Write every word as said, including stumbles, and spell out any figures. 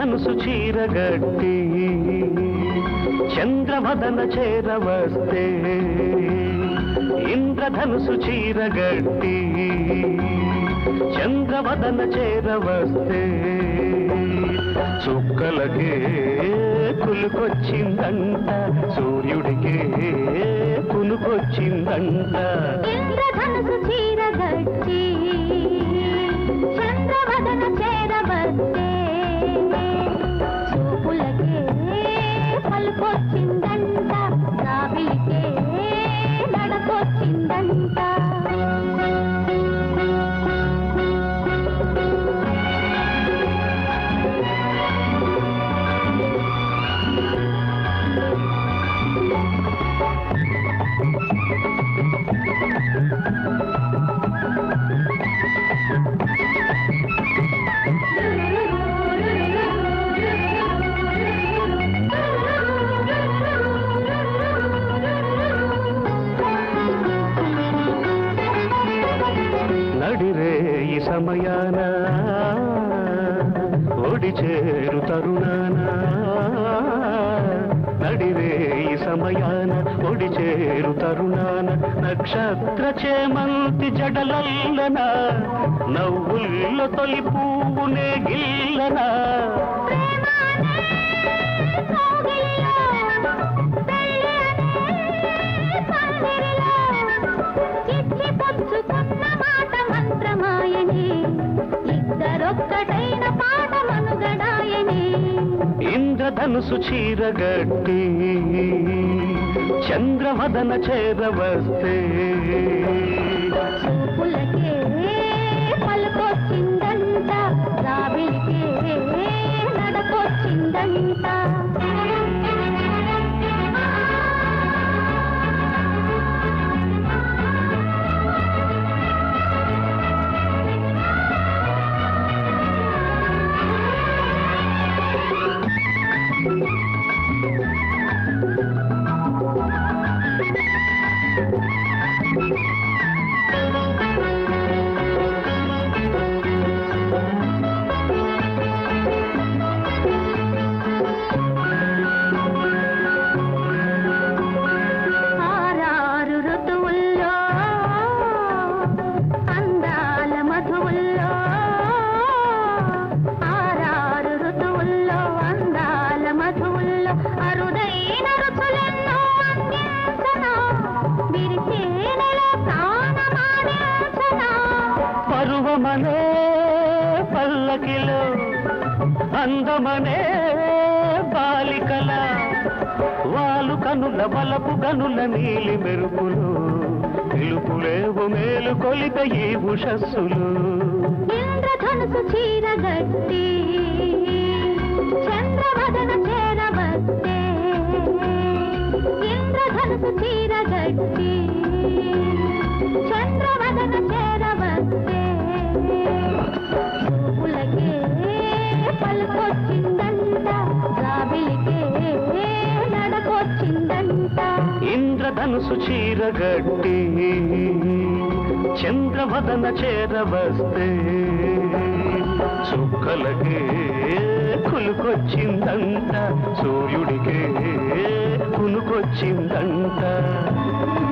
ఇంద్రధనుసు చీరగట్టి చంద్రవదన చేరవస్తే ఇంద్రధనుసు చీరగట్టి చంద్రవదన చేరవస్తే చుక్కలకే కులుకొచ్చిందంట సూర్యుడికే కులుకొచ్చిందంట ఇంద్రధనుసు చీరగట్టి చంద్రవదన చేరవస్తే చూపులకే పలుకొచ్చిందంట రావిలికే నడకొచ్చిందంట సమయాన ఒడి చేరు తరుణాన నడిరే ఈ సమయాన ఒడి చేరు తరుణాన నక్షత్ర చేమంతి జడలల్లన నవ్వుల్లో తొలి పువ్వునే గిల్లన ఇద్దరొక్కటైన పాట మనుగడాయని ఇంద్రధనుసు చీరగట్టి చంద్రవదన చేరవస్తే చూపులకే పలుకొచ్చిందంట రావిలికే నడకొచ్చిందంట పరువమనే పల్లకిలో అందమనే బాలికల వాలు కనుల వలపు గనుల నీలి మెరుపులు తెలుపులేవు మేలు కొలిత ఈ ఉషస్సులు ఇంద్రధనుసు చీరగట్టి చంద్రవదన చేరవస్తే ఇంద్రధనుసు చీరగట్టి చంద్రవదన చేరవస్తే చూపులకే పలుకొచ్చిందంట రావిలికే నడకొచ్చిందంట ఇంద్రధనుసు చీరగట్టి చంద్రవదన చేరవస్తే చుక్కలకే కులుకొచ్చిందంట సూర్యుడికే కునుకొచ్చిందంట